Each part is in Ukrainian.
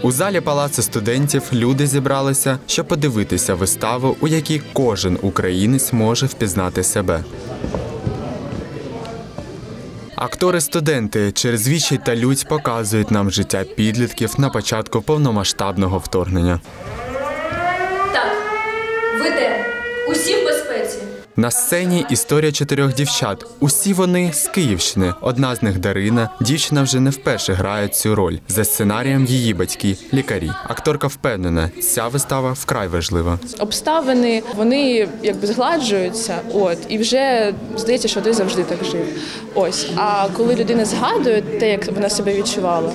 У залі Палацу студентів люди зібралися, щоб подивитися виставу, у якій кожен українець може впізнати себе. Актори-студенти через відчай та лють показують нам життя підлітків на початку повномасштабного вторгнення. Так, ви де? Усі в безпеці? На сцені історія 4 дівчат. Усі вони з Київщини. Одна з них Дарина. Дівчина вже не вперше грає цю роль. За сценарієм її батьки – лікарі. Акторка впевнена, ця вистава вкрай важлива. Обставини, вони якби згладжуються, і вже здається, що ти завжди так жив. А коли людина згадує те, як вона себе відчувала,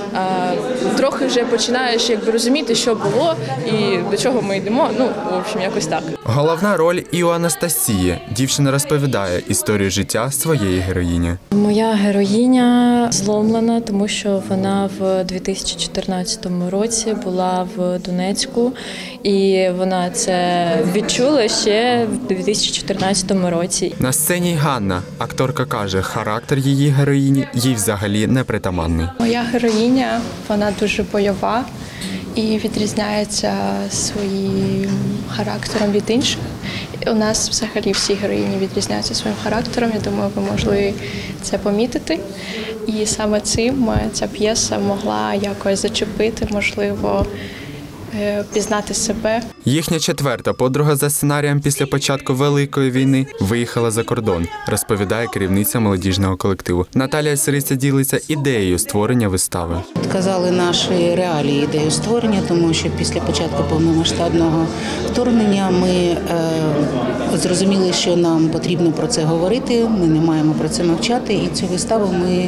трохи вже починаєш розуміти, що було і до чого ми йдемо. В общем, якось так. Головна роль і у Анастасії. Дівчина розповідає історію життя своєї героїні. Моя героїня зломлена, тому що вона в 2014 році була в Донецьку, і вона це відчула ще в 2014 році. На сцені Ганна. Акторка каже, характер її героїні їй взагалі не притаманний. Моя героїня, вона дуже бойова і відрізняється своїм характером від інших. У нас взагалі всі героїні відрізняються своїм характером, я думаю, ви могли це помітити. І саме цим ця п'єса могла якось зачепити, можливо, пізнати себе. Їхня четверта подруга за сценарієм після початку Великої війни виїхала за кордон, розповідає керівниця молодіжного колективу. Наталія Сириця ділиться ідеєю створення вистави. Сказали наші реалії ідею створення, тому що після початку повномасштабного вторгнення ми зрозуміли, що нам потрібно про це говорити, ми не маємо про це мовчати, і цю виставу ми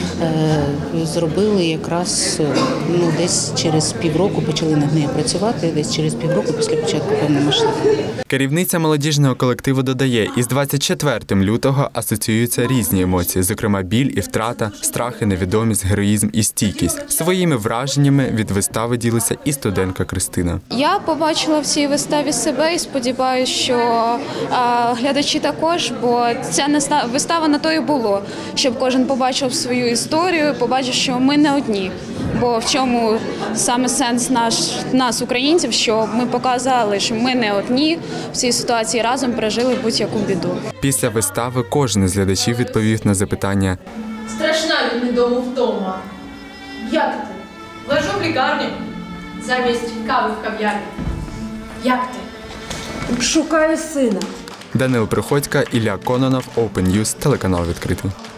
зробили якраз десь через півроку, почали над нею працювати, десь через півроку після початку повномасштабного. Керівниця молодіжного колективу додає, із 24 лютого асоціюються різні емоції, зокрема біль і втрата, страх і невідомість, героїзм і стійкість. Своїми враженнями від вистави ділиться і студентка Кристина. Я побачила в цій виставі себе і сподіваюся, що глядачі також, бо ця вистава на то і було, щоб кожен побачив свою історію, побачив, що ми не одні. Бо в чому саме сенс нас, українців, що ми показали, що ми не одні в цій ситуації, разом пережили будь-яку біду. Після вистави кожен з глядачів відповів на запитання. Страшна від недому втома. Як ти? Лежу в лікарні замість кави в кав'ярні. Як ти? Шукаю сина. Данил Приходько, Ілля Кононов, Open News, телеканал відкритий.